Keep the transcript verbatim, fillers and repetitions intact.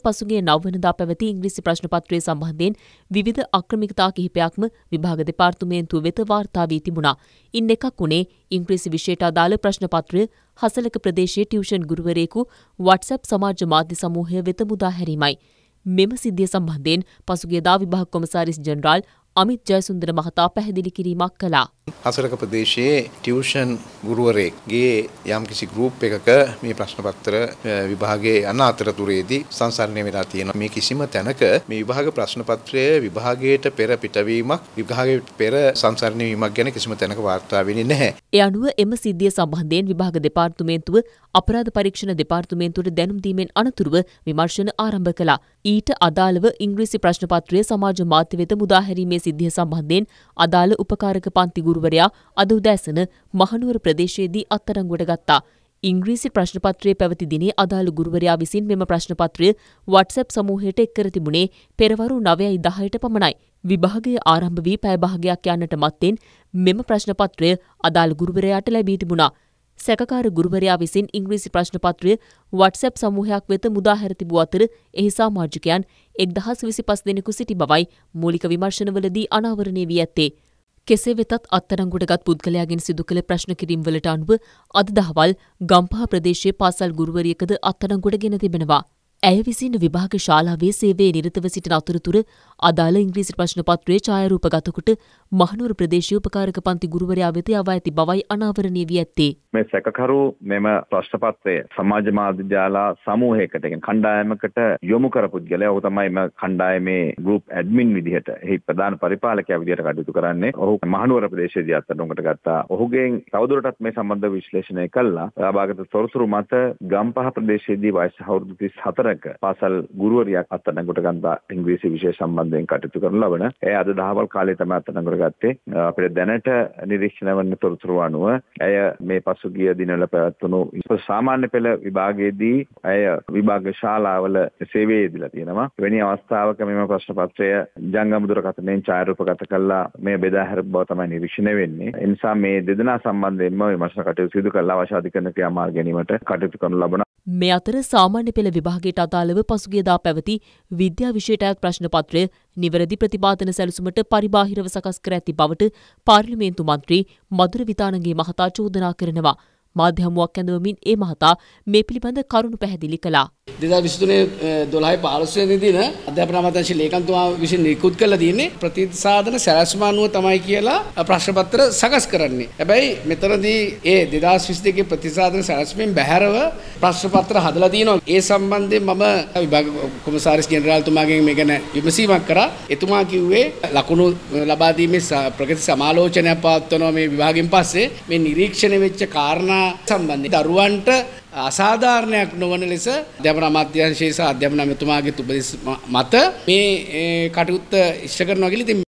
පසුගිය නව වෙනිදා පැවති ඉංග්‍රීසි ප්‍රශ්න පත්‍රය සම්බන්ධයෙන් විවිධ අක්‍රමිකතා කිහිපයක්ම විභාග දෙපාර්තමේන්තුව වෙත වාර්තා වී තිබුණා. ඉන් එකක් වුණේ ඉංග්‍රීසි විෂයට අදාළ ප්‍රශ්න පත්‍රය හසලක ප්‍රදේශයේ ටියුෂන් ගුරුවරයෙකු WhatsApp සමාජ මාධ්‍ය සමූහය වෙත මුදා හැරීමයි. මෙම සිද්ධිය සම්බන්ධයෙන් පසුගියදා විභාග කොමසාරිස් ජෙනරාල් අමිත් ජයසුන්දර මහතා පැහැදිලි කිරීමක් කළා. හසලක ප්‍රදේශයේ ටියුෂන් ගුරුවරයෙක්ගේ යම්කිසි ගෲප් එකක මේ ප්‍රශ්න පත්‍ර විභාගයේ යන අතරතුරේදී සංසරණය වෙලා තියෙනවා. මේ කිසිම තැනක මේ විභාග ප්‍රශ්න පත්‍රය විභාගයට පෙර පිටවීමක් විභාගයට පෙර සංසරණය වීමක් ගැන කිසිම තැනක වාර්තා වෙන්නේ නැහැ. ඒ අනුව එම සිද්ධිය සම්බන්ධයෙන් විභාග දෙපාර්තමේන්තුව අපරාධ පරීක්ෂණ දෙපාර්තමේන්තුවට දැනුම් දීමෙන් අනතුරුව විමර්ශන ආරම්භ කළා. ඊට අදාළව ඉංග්‍රීසි ප්‍රශ්න පත්‍රය සමාජ මාධ්‍ය වෙත මුදා හැරීමේ සිද්ධිය සම්බන්ධයෙන් අදාළ උපකාරක පන්ති ගුරුවරයා අද උදෑසන මහනුවර ප්‍රදේශයේදී අත්අඩංගුවට ගත්තා. ඉංග්‍රීසි ප්‍රශ්න පත්‍රයේ පැවති දිනේ අදාළ ගුරුවරයා විසින් මෙම ප්‍රශ්න පත්‍රය WhatsApp සමූහයට එක් කර තිබුණේ පෙරවරු නවයයි දහයට පමණයි. විභාගය ආරම්භ වී පැය භාගයක් යන්නට මත්තෙන් මෙම ප්‍රශ්න පත්‍රය අදාළ ගුරුවරයාට ලැබී තිබුණා. සැකකාර ගුරුවරයා විසින් ඉංග්‍රීසි ප්‍රශ්න පත්‍රය WhatsApp සමූහයක් වෙත මුදා හැර තිබූ අතර එහි සමාජිකයන් එක්දහස් විසිපස් දෙනෙකු සිටි බවයි මූලික විමර්ශනවලදී අනාවරණය වී ඇත්තේ. කෙසේ වෙතත් අත්අඩංගුවටගත් පුද්ගලයාගෙන් සිදු කළ ප්‍රශ්න කිරීම්වලට අනුව අද දහවල් ගම්පහ ප්‍රදේශයේ පාසල් ගුරුවරියකද අත්අඩංගුවට ගෙන තිබෙනවා. ඇය විසින් විභාග ශාලාවේ සේවයේ නිරතව සිටින අතරතුර අදාළ ඉංග්‍රීසි ප්‍රශ්න පත්‍රයේ ඡායාරූපගත කොට මහනුවර ප්‍රදේශීය උපකාරක පන්ති ගුරුවරයා වෙත යවා ඇති බවයි අනාවරණය වී ඇත්තේ. මේ සැකකරු මෙම ප්‍රශ්න පත්‍රය සමාජ මාධ්‍ය ජාලා සමූහයකට කියන කණ්ඩායමකට යොමු කරපු පුද්ගලයා. ඔහු තමයි මේ කණ්ඩායමේ ගෲප් ඇඩ්මින් විදිහට එහි ප්‍රධාන පරිපාලකයා විදිහට කටයුතු කරන්නේ. ඔහු මහනුවර ප්‍රදේශයේදී අත්අඩංගුවට ගත්තා. ඔහුගෙන් තවදුරටත් මේ සම්බන්ධ විශ්ලේෂණය කළා. සහභාගී තොරතුරු මත ගම්පහ ප්‍රදේශයේදී වයස අවුරුදු තිස් හතරක පාසල් ගුරුවරියක් අත්අඩංගුවට ගත්තා ඉංග්‍රීසි විෂය සම්බන්ධයෙන් කටයුතු කරන ලබන. එය අද දහවල් කාලේ තමයි අත්අඩංගුවට ගත්තේ. අපිට දැනට නිරීක්ෂණය වන තොරතුරු අනුව ඇය මේ පසුගිය දිනවල පැවැත්වුණු සාමාන්‍ය පෙළ විභාගයේදී ඇය විභාග ශාලාවල සේවයේ යෙදලා තියෙනවා. වෙනි අවස්ථාවක මෙම ප්‍රශ්න පත්‍රය ජංගම දුරකථනයෙන් ඡායාරූපගත කළා මේ බෙදා හැරපු බව තමයි නිරීක්ෂණය වෙන්නේ. ඒ නිසා මේ දෙදෙනා සම්බන්ධයෙන්ම විමර්ශන කටයුතු සිදු කළා අවශ්‍ය අධිකරණ ක්‍රියාමාර්ග ගැනීමට කටයුතු කරනු ලබන. මේ අතර සාමාන්‍ය පෙළ විභාගයට අදාළව පසුගියදා පැවති විද්‍යා විෂයට අයත් ප්‍රශ්න පත්‍රය නිවැරදි ප්‍රතිපාදන සැලසුමට පරිබාහිරව සකස් කර ඇති බවට පාර්ලිමේන්තු මන්ත්‍රී මధుර විතානගේ මහතා චෝදනා කරනවා. මාධ්‍ය හමුවක් ඇඳවමින් ඒ මහතා මේ පිළිබඳ කරුණු පැහැදිලි කළා. දෙදහස් විසිතුනේ දොළහයි පහළොස් වෙනි දින අධ්‍යාපන අමාත්‍යාංශ ලේකම්තුමා විසින් නිකුත් කළා තියෙන්නේ ප්‍රතිසාධන සැලැස්ම අනුව තමයි කියලා ප්‍රශ්න පත්‍ර සකස් කරන්නේ. හැබැයි මෙතනදී ඒ දෙදහස් විසි දෙකේ ප්‍රතිසාධන සැලැස්මෙන් බැහැරව ප්‍රශ්න පත්‍ර හදලා තියෙනවා. ඒ සම්බන්ධයෙන් මම විභාග කොමසාරිස් ජෙනරාල්තුමාගෙන් මේ ගැන විමසීමක් කරා. එතුමා කිව්වේ ලකුණු ලබා දීමේ ප්‍රගති සමාලෝචනයක් පවත්වනවා මේ විභාගයෙන් පස්සේ මේ නිරීක්ෂණය වෙච්ච කාරණා සම්බන්ධයෙන් දරුවන්ට අසාධාරණයක් නොවන ලෙස අධ්‍යාපන අමාත්‍යාංශයේ සහ අධ්‍යාපන අමාත්‍යතුමාගේ උපදෙස් මත මේ කටයුත්ත ඉෂ්ට කරනවා කියලා ඉතින්